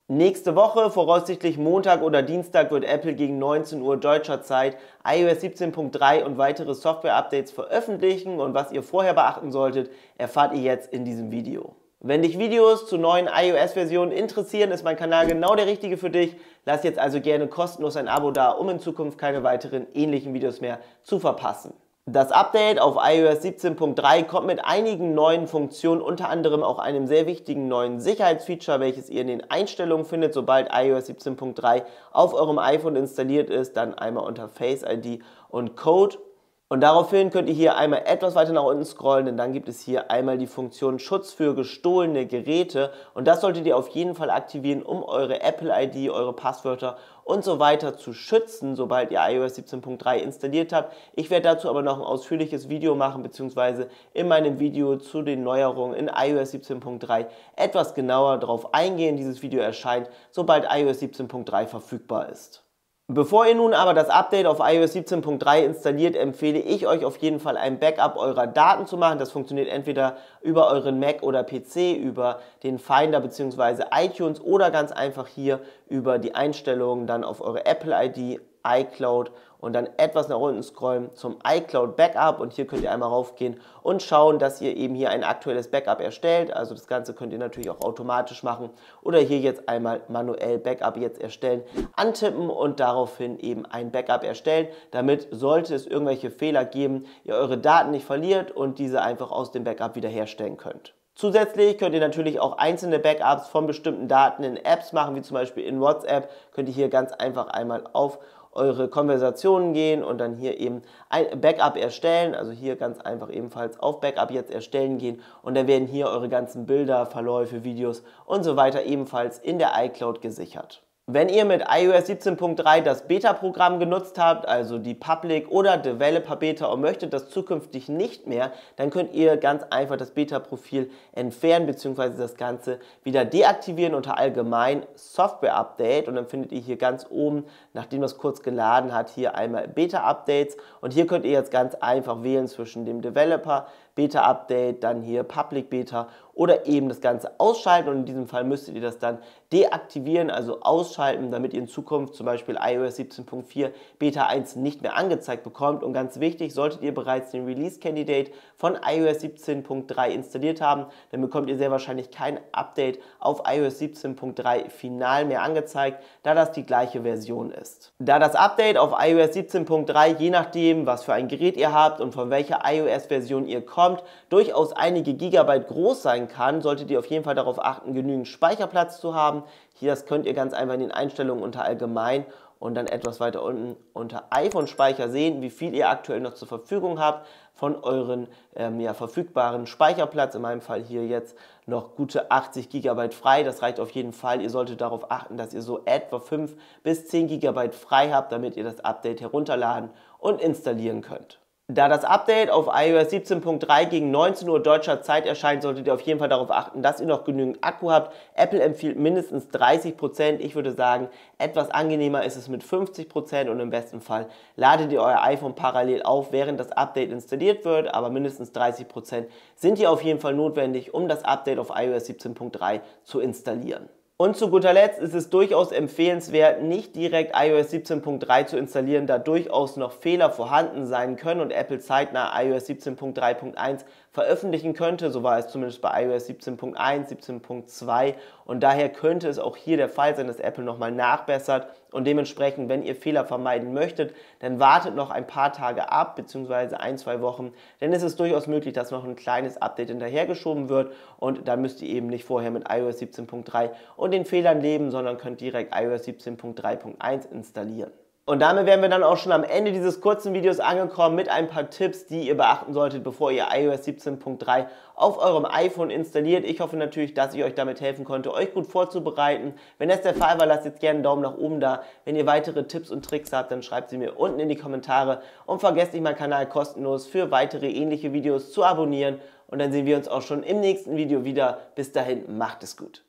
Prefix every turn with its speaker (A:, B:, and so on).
A: Nächste Woche, voraussichtlich Montag oder Dienstag, wird Apple gegen 19 Uhr deutscher Zeit iOS 17.3 und weitere Software-Updates veröffentlichen, und was ihr vorher beachten solltet, erfahrt ihr jetzt in diesem Video. Wenn dich Videos zu neuen iOS-Versionen interessieren, ist mein Kanal genau der richtige für dich. Lass jetzt also gerne kostenlos ein Abo da, um in Zukunft keine weiteren ähnlichen Videos mehr zu verpassen. Das Update auf iOS 17.3 kommt mit einigen neuen Funktionen, unter anderem auch einem sehr wichtigen neuen Sicherheitsfeature, welches ihr in den Einstellungen findet. Sobald iOS 17.3 auf eurem iPhone installiert ist, dann einmal unter Face ID und Code. Und daraufhin könnt ihr hier einmal etwas weiter nach unten scrollen, denn dann gibt es hier einmal die Funktion Schutz für gestohlene Geräte, und das solltet ihr auf jeden Fall aktivieren, um eure Apple-ID, eure Passwörter und so weiter zu schützen, sobald ihr iOS 17.3 installiert habt. Ich werde dazu aber noch ein ausführliches Video machen, beziehungsweise in meinem Video zu den Neuerungen in iOS 17.3 etwas genauer darauf eingehen. Dieses Video erscheint, sobald iOS 17.3 verfügbar ist. Bevor ihr nun aber das Update auf iOS 17.3 installiert, empfehle ich euch auf jeden Fall ein Backup eurer Daten zu machen. Das funktioniert entweder über euren Mac oder PC, über den Finder bzw. iTunes oder ganz einfach hier über die Einstellungen dann auf eure Apple-ID, iCloud und dann etwas nach unten scrollen zum iCloud Backup, und hier könnt ihr einmal raufgehen und schauen, dass ihr eben hier ein aktuelles Backup erstellt. Also das Ganze könnt ihr natürlich auch automatisch machen oder hier jetzt einmal manuell Backup jetzt erstellen, antippen und daraufhin eben ein Backup erstellen, damit, sollte es irgendwelche Fehler geben, ihr eure Daten nicht verliert und diese einfach aus dem Backup wiederherstellen könnt. Zusätzlich könnt ihr natürlich auch einzelne Backups von bestimmten Daten in Apps machen, wie zum Beispiel in WhatsApp. Könnt ihr hier ganz einfach einmal auf eure Konversationen gehen und dann hier eben ein Backup erstellen. Also hier ganz einfach ebenfalls auf Backup jetzt erstellen gehen, und dann werden hier eure ganzen Bilder, Verläufe, Videos und so weiter ebenfalls in der iCloud gesichert. Wenn ihr mit iOS 17.3 das Beta-Programm genutzt habt, also die Public oder Developer Beta, und möchtet das zukünftig nicht mehr, dann könnt ihr ganz einfach das Beta-Profil entfernen bzw. das Ganze wieder deaktivieren unter Allgemein Software Update, und dann findet ihr hier ganz oben, nachdem das kurz geladen hat, hier einmal Beta-Updates, und hier könnt ihr jetzt ganz einfach wählen zwischen dem Developer Beta-Update, dann hier Public Beta oder eben das Ganze ausschalten, und in diesem Fall müsstet ihr das dann deaktivieren, also ausschalten, damit ihr in Zukunft zum Beispiel iOS 17.4 Beta 1 nicht mehr angezeigt bekommt. Und ganz wichtig, solltet ihr bereits den Release Candidate von iOS 17.3 installiert haben, dann bekommt ihr sehr wahrscheinlich kein Update auf iOS 17.3 final mehr angezeigt, da das die gleiche Version ist. Da das Update auf iOS 17.3, je nachdem, was für ein Gerät ihr habt und von welcher iOS-Version ihr kommt, durchaus einige Gigabyte groß sein kann, solltet ihr auf jeden Fall darauf achten, genügend Speicherplatz zu haben. Hier, das könnt ihr ganz einfach in den Einstellungen unter Allgemein und dann etwas weiter unten unter iPhone-Speicher sehen, wie viel ihr aktuell noch zur Verfügung habt von euren verfügbaren Speicherplatz. In meinem Fall hier jetzt noch gute 80 GB frei. Das reicht auf jeden Fall. Ihr solltet darauf achten, dass ihr so etwa 5 bis 10 GB frei habt, damit ihr das Update herunterladen und installieren könnt. Da das Update auf iOS 17.3 gegen 19 Uhr deutscher Zeit erscheint, solltet ihr auf jeden Fall darauf achten, dass ihr noch genügend Akku habt. Apple empfiehlt mindestens 30%. Ich würde sagen, etwas angenehmer ist es mit 50%, und im besten Fall ladet ihr euer iPhone parallel auf, während das Update installiert wird, aber mindestens 30% sind hier auf jeden Fall notwendig, um das Update auf iOS 17.3 zu installieren. Und zu guter Letzt ist es durchaus empfehlenswert, nicht direkt iOS 17.3 zu installieren, da durchaus noch Fehler vorhanden sein können und Apple zeitnah iOS 17.3.1 veröffentlichen könnte. So war es zumindest bei iOS 17.1, 17.2, und daher könnte es auch hier der Fall sein, dass Apple nochmal nachbessert, und dementsprechend, wenn ihr Fehler vermeiden möchtet, dann wartet noch ein paar Tage ab, beziehungsweise 1-2 Wochen, denn es ist durchaus möglich, dass noch ein kleines Update hinterhergeschoben wird, und dann müsst ihr eben nicht vorher mit iOS 17.3 und den Fehlern leben, sondern könnt direkt iOS 17.3.1 installieren. Und damit wären wir dann auch schon am Ende dieses kurzen Videos angekommen mit ein paar Tipps, die ihr beachten solltet, bevor ihr iOS 17.3 auf eurem iPhone installiert. Ich hoffe natürlich, dass ich euch damit helfen konnte, euch gut vorzubereiten. Wenn das der Fall war, lasst jetzt gerne einen Daumen nach oben da. Wenn ihr weitere Tipps und Tricks habt, dann schreibt sie mir unten in die Kommentare, und vergesst nicht, meinen Kanal kostenlos für weitere ähnliche Videos zu abonnieren. Und dann sehen wir uns auch schon im nächsten Video wieder. Bis dahin, macht es gut.